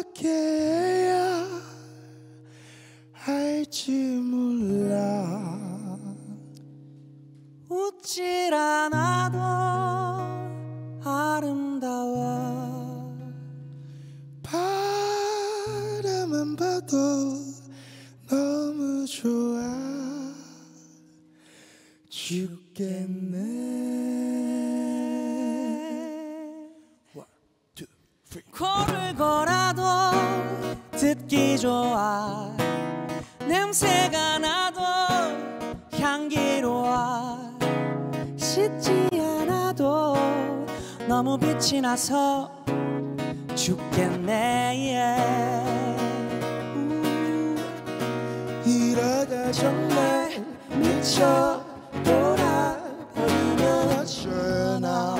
어떻게 해야 할지 몰라. 웃질 않아도 아름다워. 바라만 봐도 너무 좋아. 죽겠네. One, two, three. 코를 골아도 듣기 좋아. 냄새가 나도 향기로워. 씻지 않아도 너무 빛이 나서 죽겠네. 이러다 정말 미쳐 돌아버리면 어쩌나.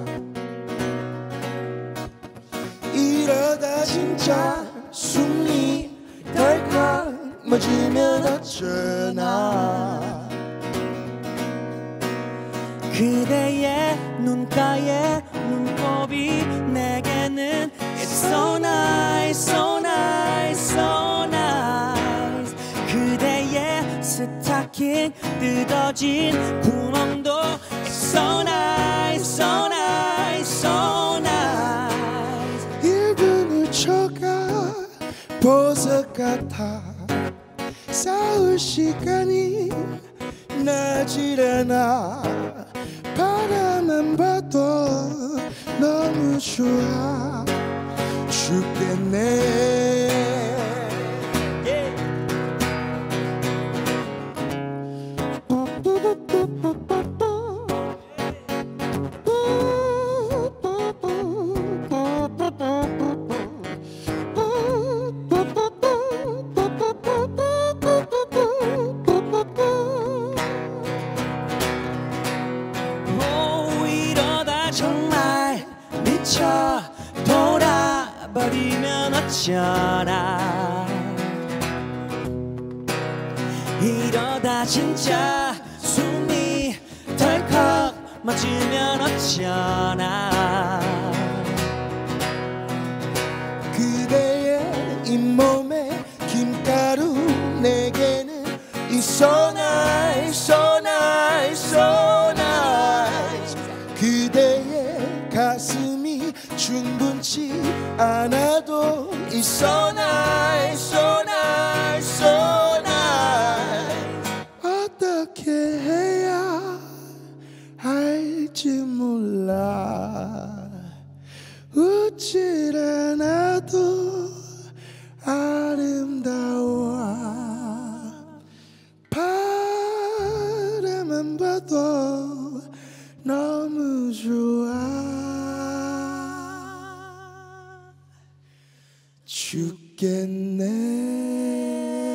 이러다 진짜 숨이 덜컥 멎으면 어쩌나. 그대의 눈가에 눈곱이 내게는 It's so nice, so nice, so nice. 그대의 스타킹 뜯어진 구멍도 It's so nice, so nice, so nice. 1분 1초가 보석 같아. 싸울 시간이 나질 않아. 바라만 봐도 너무 좋아. 죽겠네. 정말 미쳐 돌아버리면 어쩌나. 이러다 진짜 숨이 덜컥 멎으면 어쩌나. 그대의 잇몸에 김가루 내게는 It's so nice, so nice, so nice. 그대의 가슴이 충분치 않아도 It's so nice, so nice, so nice. 어떻게 해야 할지 몰라. 웃질 않아도 아름다워. 바라만 봐도 너무 좋아. 죽겠네.